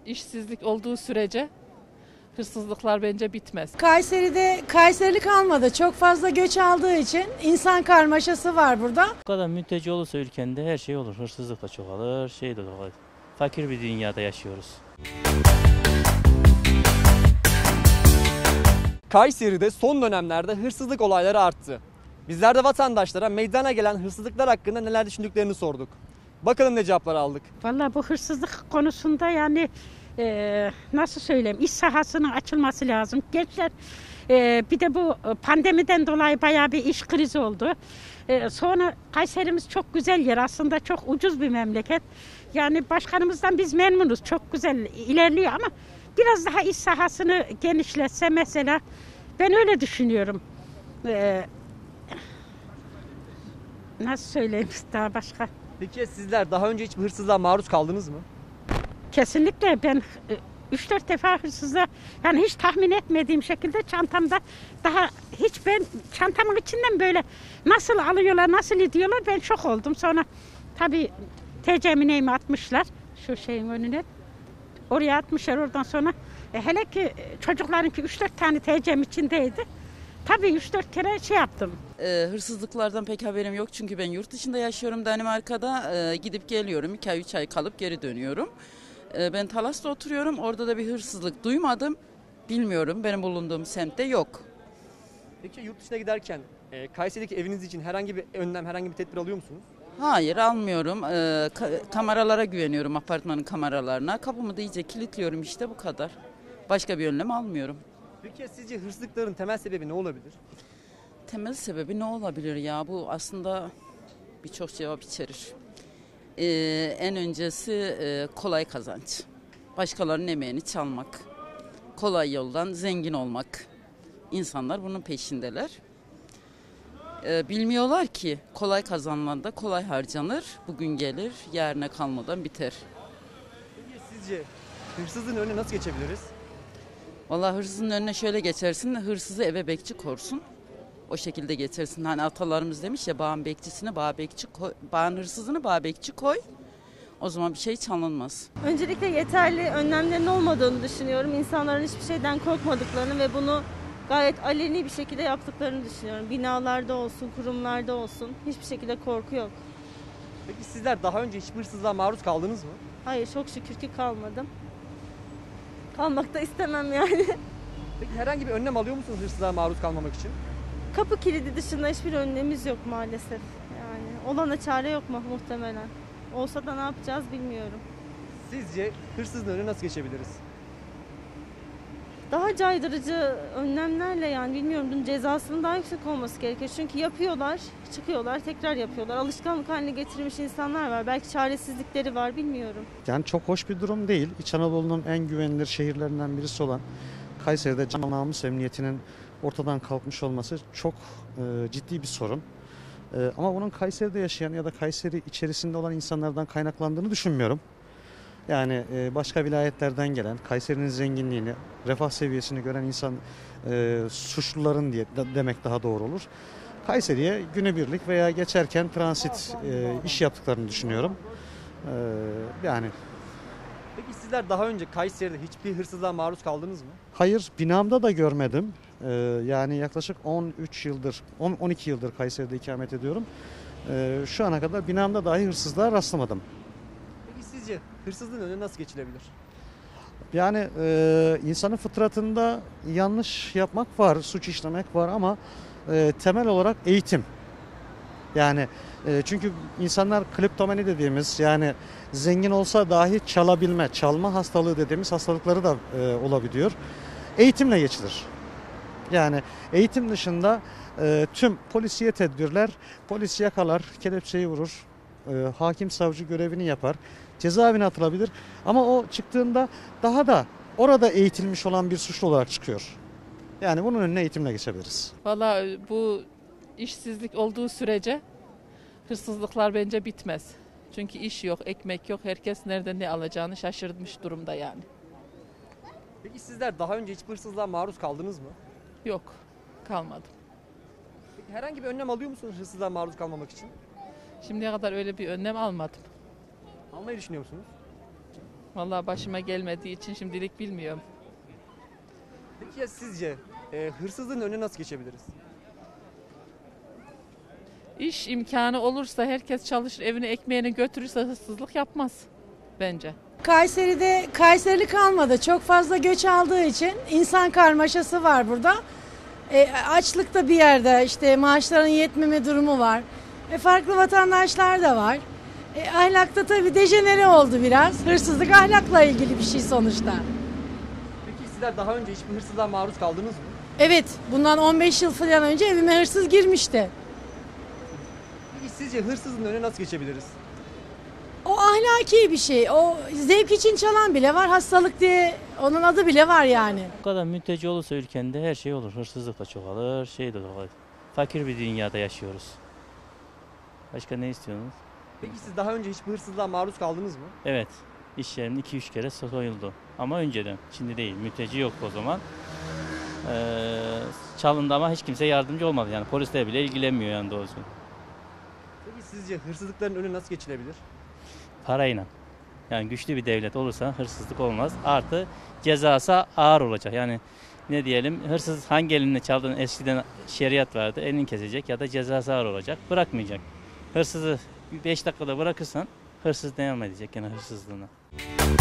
işsizlik olduğu sürece hırsızlıklar bence bitmez. Kayseri'de Kayserili kalmadı. Çok fazla göç aldığı için insan karmaşası var burada. Bu kadar mülteci olursa ülkende her şey olur. Hırsızlık da çoğalır, şey de çoğalır. Fakir bir dünyada yaşıyoruz. Kayseri'de son dönemlerde hırsızlık olayları arttı. Bizler de vatandaşlara meydana gelen hırsızlıklar hakkında neler düşündüklerini sorduk. Bakalım ne cevaplar aldık. Vallahi bu hırsızlık konusunda yani nasıl söyleyeyim, iş sahasının açılması lazım. Gençler bir de bu pandemiden dolayı bayağı bir iş krizi oldu. Sonra Kayserimiz çok güzel yer, aslında çok ucuz bir memleket. Yani başkanımızdan biz memnunuz, çok güzel ilerliyor ama biraz daha iş sahasını genişletse mesela, ben öyle düşünüyorum. Nasıl söyleyeyim daha başka? Peki sizler daha önce hiç bir hırsızlığa maruz kaldınız mı? Kesinlikle ben 3-4 defa hırsızlığa, yani hiç tahmin etmediğim şekilde çantamda, daha hiç ben çantamın içinden böyle nasıl alıyorlar, nasıl ediyorlar, ben şok oldum. Sonra tabii TC'mi neyimi atmışlar şu şeyin önüne. Oraya atmışlar, oradan sonra hele ki çocuklarınki 3-4 tane TC'm içindeydi. Tabii 3-4 kere şey yaptım. Hırsızlıklardan pek haberim yok çünkü ben yurt dışında yaşıyorum, Danimarka'da gidip geliyorum, 2 ay 3 ay kalıp geri dönüyorum. Ben Talas'ta oturuyorum, orada da bir hırsızlık duymadım, bilmiyorum, benim bulunduğum semtte yok. Peki yurt dışına giderken Kayseri'deki eviniz için herhangi bir önlem, herhangi bir tedbir alıyor musunuz? Hayır, almıyorum. Kameralara güveniyorum, apartmanın kameralarına. Kapımı da iyice kilitliyorum, işte bu kadar. Başka bir önlem almıyorum. Peki sizce hırsızlıkların temel sebebi ne olabilir? Temel sebebi ne olabilir ya? Bu aslında birçok cevap içerir. En öncesi kolay kazanç. Başkalarının emeğini çalmak. Kolay yoldan zengin olmak. İnsanlar bunun peşindeler. Bilmiyorlar ki kolay kazanılan da kolay harcanır. Bugün gelir, yarına kalmadan biter. Peki sizce hırsızlığın önüne nasıl geçebiliriz? Vallahi hırsızın önüne şöyle geçersin, hırsızı eve bekçi korsun. O şekilde geçersin. Hani atalarımız demiş ya, bağın bekçisini bağ bekçi koy, bağın hırsızını bağ bekçi koy. O zaman bir şey çalınmaz. Öncelikle yeterli önlemlerin olmadığını düşünüyorum. İnsanların hiçbir şeyden korkmadıklarını ve bunu gayet aleni bir şekilde yaptıklarını düşünüyorum. Binalarda olsun, kurumlarda olsun, hiçbir şekilde korku yok. Peki sizler daha önce hiçbir hırsızlığa maruz kaldınız mı? Hayır, çok şükür ki kalmadım. Kalmak da istemem yani. Peki herhangi bir önlem alıyor musunuz hırsızlığa maruz kalmamak için? Kapı kilidi dışında hiçbir önlemimiz yok maalesef. Yani olana çare yok mu muhtemelen. Olsa da ne yapacağız bilmiyorum. Sizce hırsızlığın önüne nasıl geçebiliriz? Daha caydırıcı önlemlerle, yani bilmiyorum, bunun cezasının daha yüksek olması gerekiyor. Çünkü yapıyorlar, çıkıyorlar, tekrar yapıyorlar. Alışkanlık haline getirmiş insanlar var. Belki çaresizlikleri var, bilmiyorum. Yani çok hoş bir durum değil. İç Anadolu'nun en güvenilir şehirlerinden birisi olan Kayseri'de can namus emniyetinin ortadan kalkmış olması çok ciddi bir sorun. Ama bunun Kayseri'de yaşayan ya da Kayseri içerisinde olan insanlardan kaynaklandığını düşünmüyorum. Yani başka vilayetlerden gelen, Kayseri'nin zenginliğini, refah seviyesini gören insan suçluların diye demek daha doğru olur. Kayseri'ye günübirlik veya geçerken transit iş yaptıklarını düşünüyorum. Yani Peki sizler daha önce Kayseri'de hiçbir hırsızlığa maruz kaldınız mı? hayır, binamda da görmedim. Yani yaklaşık 13 yıldır, 12 yıldır Kayseri'de ikamet ediyorum. Şu ana kadar binamda dahi hırsızlığa rastlamadım. Peki sizce hırsızlığın önüne nasıl geçilebilir? Yani insanın fıtratında yanlış yapmak var, suç işlemek var ama temel olarak eğitim. Yani çünkü insanlar kleptomani dediğimiz, yani zengin olsa dahi çalabilme, çalma hastalığı dediğimiz hastalıkları da olabiliyor. Eğitimle geçilir. Yani eğitim dışında tüm polisiye tedbirler, polis yakalar, kelepçeyi vurur, hakim savcı görevini yapar, cezaevine atılabilir. Ama o çıktığında daha da orada eğitilmiş olan bir suçlu olarak çıkıyor. Yani bunun önüne eğitimle geçebiliriz. Vallahi bu işsizlik olduğu sürece hırsızlıklar bence bitmez. Çünkü iş yok, ekmek yok. Herkes nerede ne alacağını şaşırmış durumda yani. Peki sizler daha önce hiçbir hırsızlığa maruz kaldınız mı? Yok, kalmadım. Peki herhangi bir önlem alıyor musunuz hırsızlığa maruz kalmamak için? Şimdiye kadar öyle bir önlem almadım. Almayı düşünüyor musunuz? Vallahi başıma gelmediği için şimdilik bilmiyorum. Peki ya sizce hırsızlığın önüne nasıl geçebiliriz? İş imkanı olursa herkes çalışır, evine ekmeğini götürürse hırsızlık yapmaz bence. Kayseri'de Kayserili kalmadı. Çok fazla göç aldığı için insan karmaşası var burada. Açlık da bir yerde, işte maaşların yetmeme durumu var. Farklı vatandaşlar da var. Ahlakta tabii dejenere oldu biraz. Hırsızlık ahlakla ilgili bir şey sonuçta. Peki sizler daha önce hiçbir hırsızlığa maruz kaldınız mı? Evet, bundan 15 yıl falan önce evime hırsız girmişti. Peki sizce hırsızlığın önüne nasıl geçebiliriz? O ahlaki bir şey. O zevk için çalan bile var. Hastalık diye onun adı bile var yani. Bu kadar mülteci olursa ülkende her şey olur. Hırsızlık da çoğalır, şey de çoğalır. Fakir bir dünyada yaşıyoruz. Başka ne istiyorsunuz? Peki siz daha önce hiçbir hırsızlığa maruz kaldınız mı? Evet, iş yerim 2-3 kere soyuldu. Ama önceden, şimdi değil. Mülteci yok o zaman. Çalındı ama hiç kimse yardımcı olmadı. Yani polisler bile ilgilenmiyor yani doğrusu. Peki sizce hırsızlıkların önüne nasıl geçilebilir? Parayla. Yani güçlü bir devlet olursa hırsızlık olmaz. Artı cezası ağır olacak. Yani ne diyelim, hırsız hangi elinle çaldığın, eskiden şeriat vardı. Elini kesecek ya da cezası ağır olacak. Bırakmayacak. Hırsızı 5 dakikada bırakırsan hırsız devam edecek yani hırsızlığına.